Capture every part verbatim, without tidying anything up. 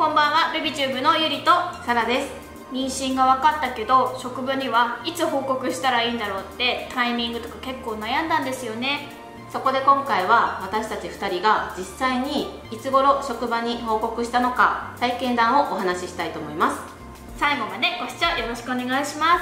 こんばんは。ベビチューブのゆりとさらです。 妊娠が分かったけど、職場にはいつ報告したらいいんだろうってタイミングとか結構悩んだんですよね。 そこで今回は私たちふたりが実際にいつ頃職場に報告したのか体験談をお話ししたいと思います。 最後までご視聴よろしくお願いします。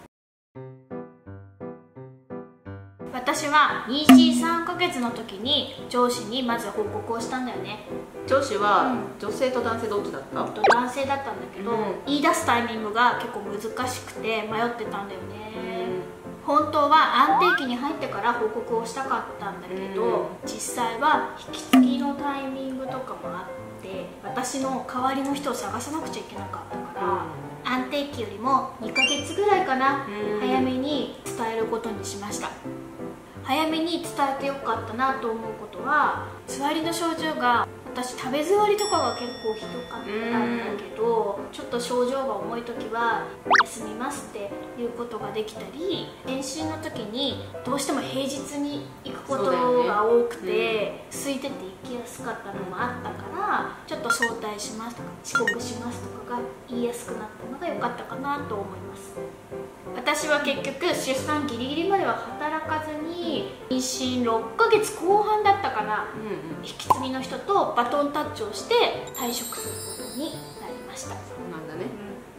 私は妊娠さんかげつの時に上司にまず報告をしたんだよね。 上司は女性と男性どっちだった？ 男性だったんだけど、うん、言い出すタイミングが結構難しくて迷ってたんだよね。うん、本当は安定期に入ってから報告をしたかったんだけど、うん、実際は引き継ぎのタイミングとかもあって私の代わりの人を探さなくちゃいけなかったから、うん、安定期よりもにかげつぐらいかな、うん、早めに伝えることにしました。早めに伝えてよかったなと思うことは、つわりの症状が私食べ座りとかが結構ひどかったんだけど、ちょっと症状が重い時は休みますっていうことができたり、検診の時にどうしても平日に行くことが多くて、ね、うん、空いてて行きやすかったのもあったから、ちょっと早退しますとか遅刻しますとかが言いやすくなったのが良かったかなと思います。私は結局出産ギリギリまでは働かずに妊娠ろっかげつこう半だったかな、うんうん、引き継ぎの人とバトンタッチをして退職することになりました。 そうなんだね。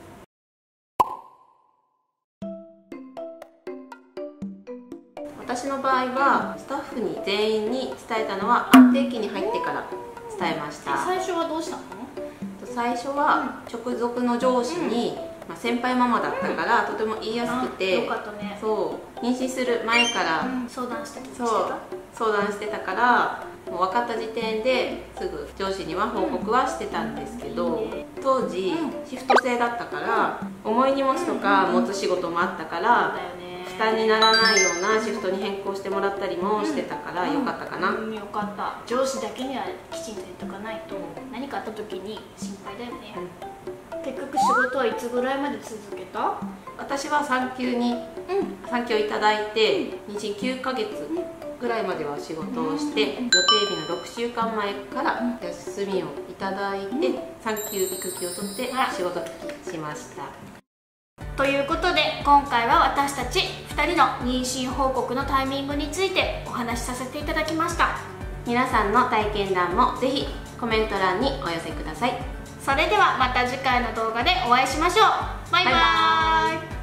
うん、私の場合はスタッフに全員に伝えたのは安定期に入ってから伝えました。 最初はどうしたの？ 最初は直属の上司に、うん、まあ、先輩ママだったから、うん、とても言いやすくて、 よかったね。 そう妊娠する前から、うん、 相談したりしてた。 そう相談してたから、もう分かった時点ですぐ上司には報告はしてたんですけど、うん、当時、うん、シフト制だったから、うん、重い荷物とか持つ仕事もあったから、負担にならないようなシフトに変更してもらったりもしてたから、よかったかな。 うんうん、よかった。上司だけにはきちんと言っとかないと、何かあった時に心配だよね。うん、結局仕事はいつぐらいまで続けた？ 私は産休に、うん、産休をいただいて妊娠きゅうかげつぐらいまでは仕事をして、うん、予定日のろくしゅうかんまえから休みをいただいて、うん、産休育休を取って仕事復帰しました。 ということで今回は私たちふたりの妊娠報告のタイミングについてお話しさせていただきました。 皆さんの体験談もぜひコメント欄にお寄せください。 それではまた次回の動画でお会いしましょう。バイバーイ。